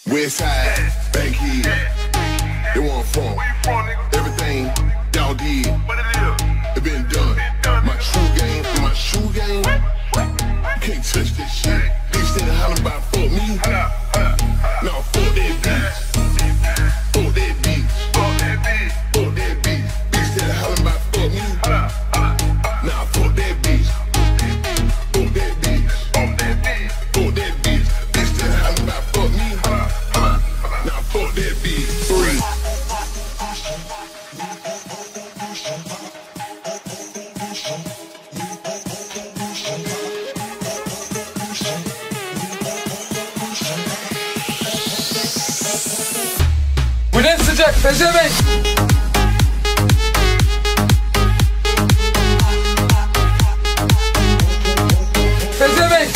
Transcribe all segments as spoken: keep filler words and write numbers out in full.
Westside, Bankhead, they want from everything y'all did. It been done. My true game, my shoe game, you can't touch this shit. Bitch steady hollering about fuck me. Nah, fuck that bitch. Fuck that bitch. Fuck that bitch. Bitch steady hollering about fuck me. Nah, fuck that bitch. Fuck that bitch. Fuck that bitch. Bitch steady hollering about fuck me. Nah, fuck that bitch. Free. Bu ne sıcak pezevenk. Pezevenk.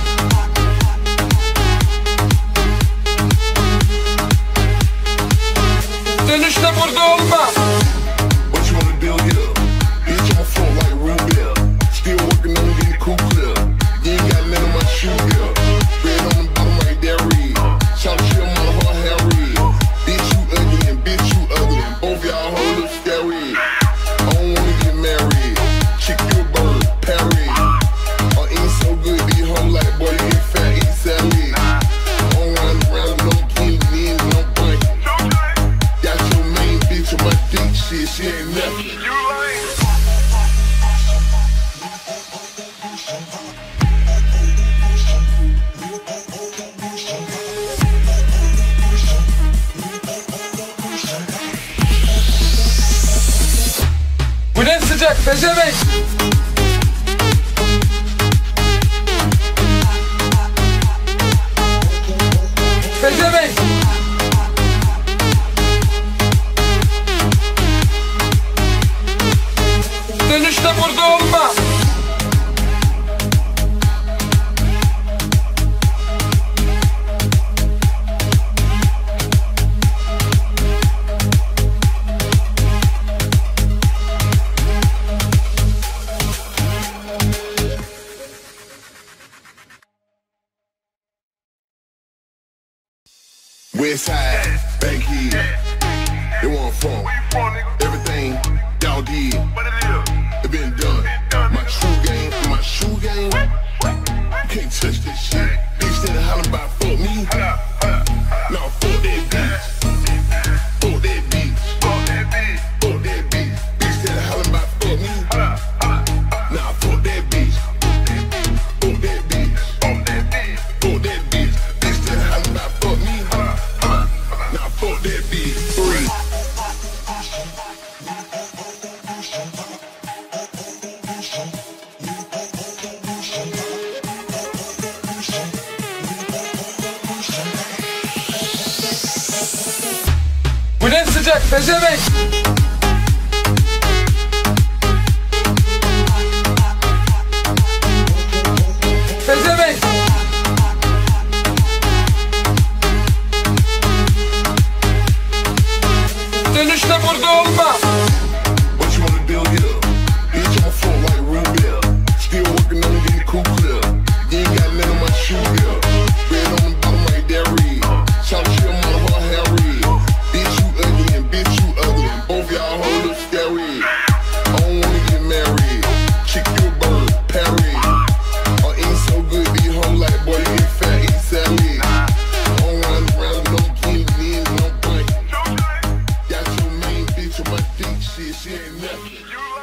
Dönüşte burada olma. What you wanna do here? Bitch, I'ma float like Rubia. Still working on getting cool clear. You ain't got none of my shoe here. Red on the bottom right there, red. Shout to your mother, her hair red. Bitch, you ugly and bitch, you ugly. Both y'all hoes look scary. I don't wanna get married. Chick, you a bird, parry. I ain't so good, these hoes like, boy, you get fat, eat salad. I don't run around with no candy and no blanket. Got your main bitch on my dick, shit, she ain't nothing. Bu ne sıcak pezevenk. Pezevenk. Dönüşte burada olma. Westside, Bankhead, they want from everything y'all did. It been done. My true game, my shoe game, you can't touch this shit. Bitch steady hollering about fuck me. Nah, fuck that bitch. Fuck that bitch. Fuck that bitch. Bitch steady hollering about fuck me. Nah, fuck that bitch. Fuck that bitch. Fuck that bitch. Bitch steady hollering about fuck me. Nah, fuck that bitch. Free. Bu ne sıcak pezevenk. Pezevenk. Dönüşte burada olma. What you wanna do here? Bitch, I'ma float like Rubia. Still working on getting cool clear. You ain't got none of my shoe here. Red on the bottom right there, red. Shout to your mother, her hair red. Bitch, you ugly and bitch, you ugly. Both y'all hoes look scary. I don't wanna get married. Chick, you a bird, parry. I ain't so good, these hoes like, boy, you get fat, eat salad. I don't run around with no candy and no blanket. Got your main bitch on my dick, shit, she ain't nothing.